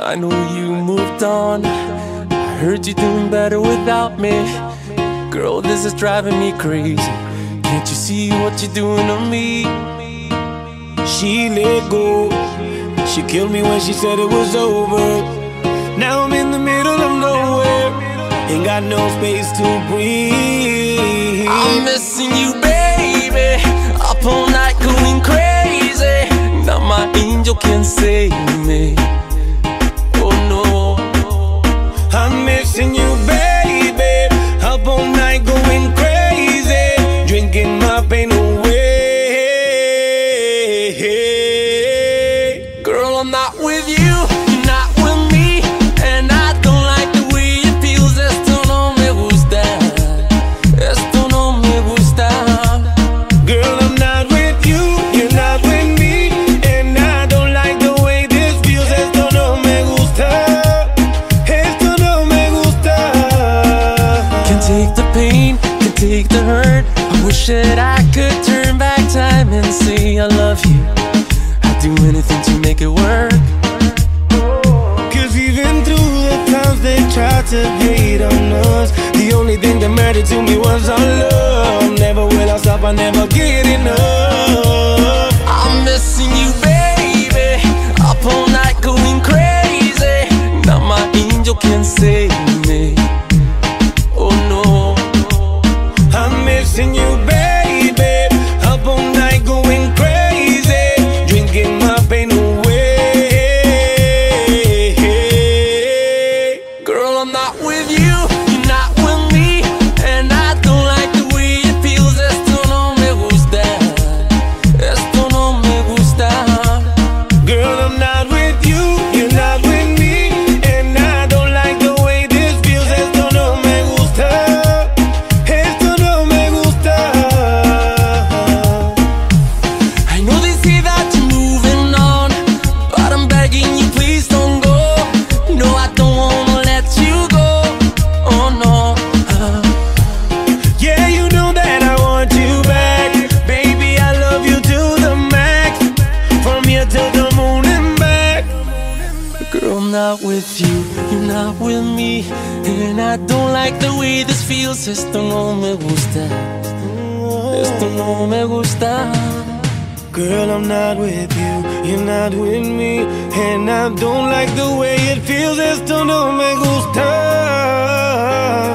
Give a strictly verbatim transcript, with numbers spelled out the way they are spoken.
I know you moved on. I heard you're doing better without me. Girl, this is driving me crazy. Can't you see what you're doing to me? She let go. She killed me when she said it was over. Now I'm in the middle of nowhere. Ain't got no space to breathe. I'm missing you, baby. Up all night going crazy. Now my angel can't save me. Oh no. I'm missing you, baby. Up all night going crazy, drinking my pain away. Girl, I'm not with you, you're not with me, and I don't like the way it feels. Esto no me gusta. Esto no me gusta. Girl, I'm not with you, you're not with me, and I don't like the way this feels. Esto no me gusta. Esto no me gusta. Can take the pain, can take the hurt. I wish that I could turn back time and say I love you. I'd do anything to make it work. Cause even through the times they tried to hate on us, the only thing that mattered to me was our love. Never will I stop, I never get enough. I'm missing you, baby. Up all night going crazy. Now my angel can't save me. Oh no. I'm missing you, baby. Up all night going crazy, drinking my pain away. Girl, I'm not with you, you're not with me, and I don't like the way it feels. Esto no me gusta. Esto no me gusta. Girl, I'm not with you, you're not with me, and I don't like the way this feels. Esto no me gusta. Esto no me gusta. I know they say that you're moving on, but I'm begging you, please don't go. No, I don't wanna let you go. Oh no. uh. Yeah, you know that I want you back. Baby, I love you to the max. From here to the moon and back. Girl, I'm not with you, you're not with me, and I don't like the way this feels. Esto no me gusta. Esto no me gusta. Girl, I'm not with you, you're not with me, and I don't like the way it feels. Esto no me gusta.